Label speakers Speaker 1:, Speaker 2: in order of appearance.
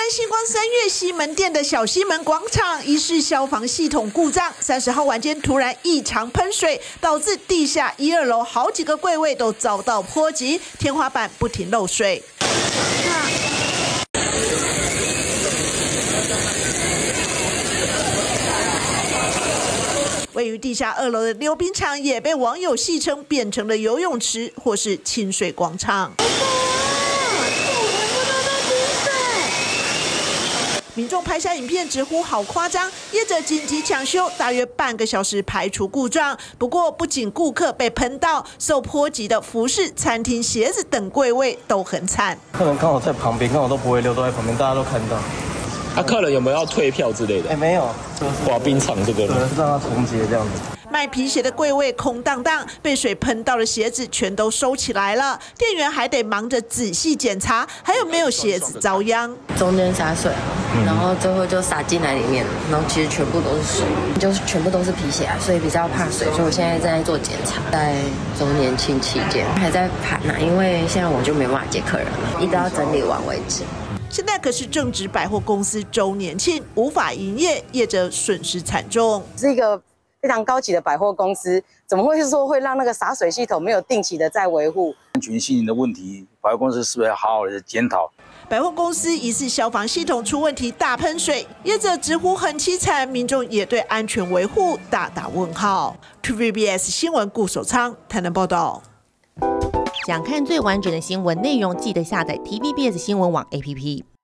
Speaker 1: 湾星光3月西门店的小西门广场疑似消防系统故障，30号晚间突然异常喷水，导致地下1、2楼好几个柜位都遭到波及，天花板不停漏水。位于地下2楼的溜冰场也被网友戏称变成了游泳池或是清水广场。民众拍下影片直呼好夸张，业者紧急抢修，大约半个小时排除故障。不过不仅顾客被喷到，受波及的服饰、餐厅、鞋子等柜位都很惨。
Speaker 2: 客人刚好在旁边，刚好都不会溜，都在旁边，大家都看到。
Speaker 3: 客人有没有要退票之类的？
Speaker 2: 没有，
Speaker 3: 滑冰场这个
Speaker 2: 是让他重结这样子。
Speaker 1: 卖皮鞋的柜位空荡荡，被水喷到的鞋子全都收起来了，店员还得忙着仔细检查，还有没有鞋子遭殃。
Speaker 4: 中间洒水，然后最后就洒进来里面，然后其实全部都是水，就是全部都是皮鞋啊，所以比较怕水，所以我现在正在做检查，在周年庆期间还在盘啊，因为现在我就没办法接客人了，一直要整理完为止。
Speaker 1: 现在可是正值百货公司周年庆，无法营业，业者损失惨重。
Speaker 5: 是一个非常高级的百货公司，怎么会说会让那个洒水系统没有定期的在维护？
Speaker 6: 安全性的问题，百货公司是不是要好好的检讨？
Speaker 1: 百货公司疑似消防系统出问题，大喷水，业者直呼很凄惨，民众也对安全维护大打问号。TVBS 新闻顾守昌台南报道。
Speaker 7: 想看最完整的新闻内容，记得下载 TVBS 新闻网 APP。